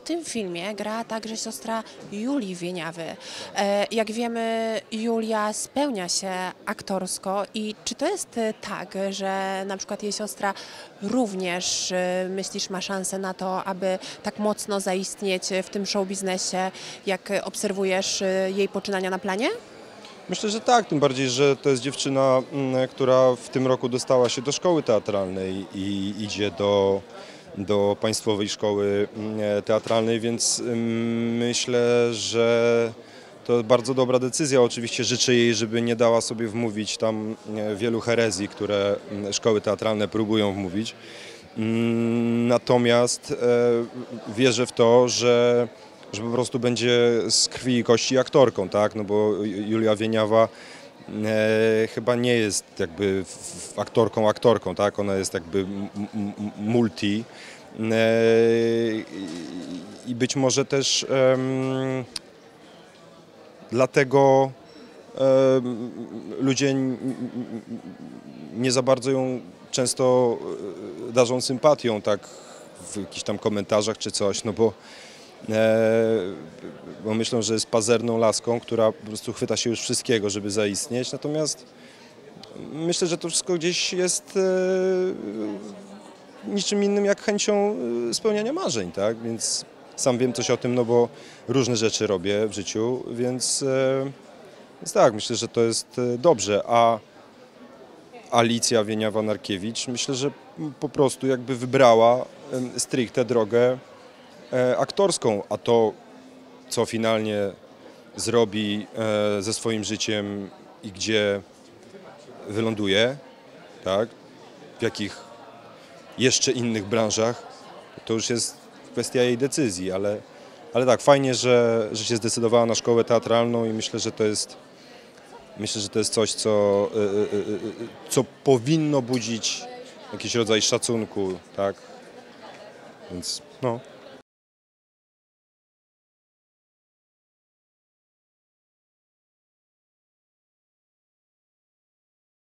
W tym filmie gra także siostra Julii Wieniawy. Jak wiemy, Julia spełnia się aktorsko i czy to jest tak, że na przykład jej siostra również, myślisz, ma szansę na to, aby tak mocno zaistnieć w tym show biznesie, jak obserwujesz jej poczynania na planie? Myślę, że tak, tym bardziej, że to jest dziewczyna, która w tym roku dostała się do szkoły teatralnej i idzie do Państwowej Szkoły Teatralnej, więc myślę, że to bardzo dobra decyzja. Oczywiście życzę jej, żeby nie dała sobie wmówić tam wielu herezji, które szkoły teatralne próbują wmówić. Natomiast wierzę w to, że po prostu będzie z krwi i kości aktorką, tak? No bo Julia Wieniawa chyba nie jest jakby aktorką, tak? Ona jest jakby multi i być może też dlatego ludzie nie za bardzo ją często darzą sympatią, tak, w jakichś tam komentarzach czy coś, no bo myślą, że jest pazerną laską, która po prostu chwyta się już wszystkiego, żeby zaistnieć, natomiast myślę, że to wszystko gdzieś jest niczym innym jak chęcią spełniania marzeń, tak, więc sam wiem coś o tym, no bo różne rzeczy robię w życiu, więc tak, myślę, że to jest dobrze, a Alicja Wieniawa-Narkiewicz myślę, że po prostu jakby wybrała stricte drogę aktorską, a to, co finalnie zrobi ze swoim życiem i gdzie wyląduje, tak, w jakich jeszcze innych branżach, to już jest kwestia jej decyzji, ale tak, fajnie, że się zdecydowała na szkołę teatralną i myślę, że to jest coś, co powinno budzić jakiś rodzaj szacunku, tak, więc no.